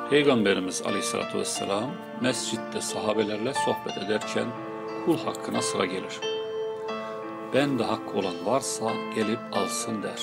Peygamberimiz Aleyhisselatü Vesselam mescitte sahabelerle sohbet ederken kul hakkına sıra gelir. Bende hakkı olan varsa gelip alsın der.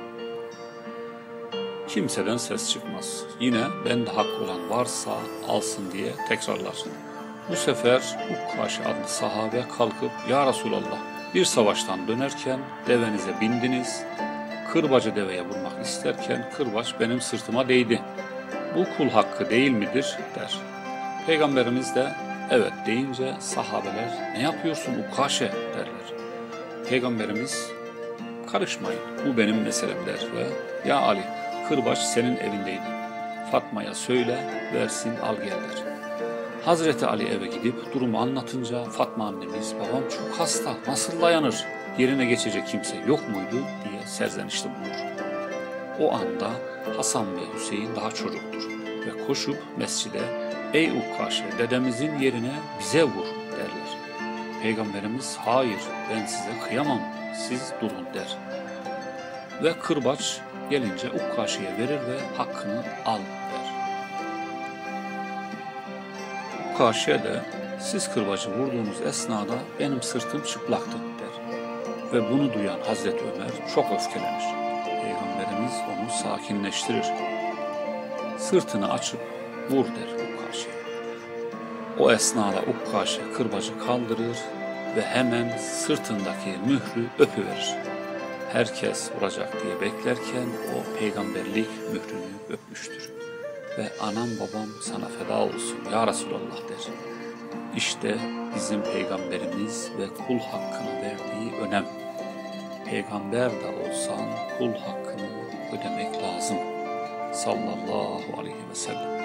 Kimseden ses çıkmaz. Yine bende hakkı olan varsa alsın diye tekrarlar. Bu sefer Ukkaşe adlı sahabe kalkıp "Ya Resulallah, bir savaştan dönerken devenize bindiniz, kırbacı deveye vurmak isterken kırbaç benim sırtıma değdi. Bu kul hakkı değil midir?" der. Peygamberimiz de evet deyince sahabeler "Ne yapıyorsun Ukkaşe?" derler. Peygamberimiz "Karışmayın, bu benim meselem" der ve "Ya Ali, kırbaç senin evindeydi. Fatma'ya söyle, versin al gel" der. Hazreti Ali eve gidip durumu anlatınca Fatma annemiz "Babam çok hasta, nasıl dayanır? Yerine geçecek kimse yok muydu?" diye serzenişte bulunur. O anda Hasan ve Hüseyin daha çocuktur ve koşup mescide "Ey Ukkaşe, dedemizin yerine bize vur" derler. Peygamberimiz "Hayır, ben size kıyamam, siz durun" der. Ve kırbaç gelince Ukkaşe'ye verir ve hakkını al der. Ukkaşe de "Siz kırbacı vurduğunuz esnada benim sırtım çıplaktı" der. Ve bunu duyan Hazreti Ömer çok öfkelenir. Peygamberimiz onu sakinleştirir. Sırtını açıp vur der Ukkaşe'ye. O esnada Ukkaşe kırbacı kaldırır ve hemen sırtındaki mührü öpüverir. Herkes vuracak diye beklerken o peygamberlik mührünü öpmüştür. Ve "Anam babam sana feda olsun ya Resulallah" der. İşte bizim peygamberimiz ve kul hakkına verdiği önem. Peygamber de olsan kul hakkını ödemek lazım. Sallallahu aleyhi ve sellem.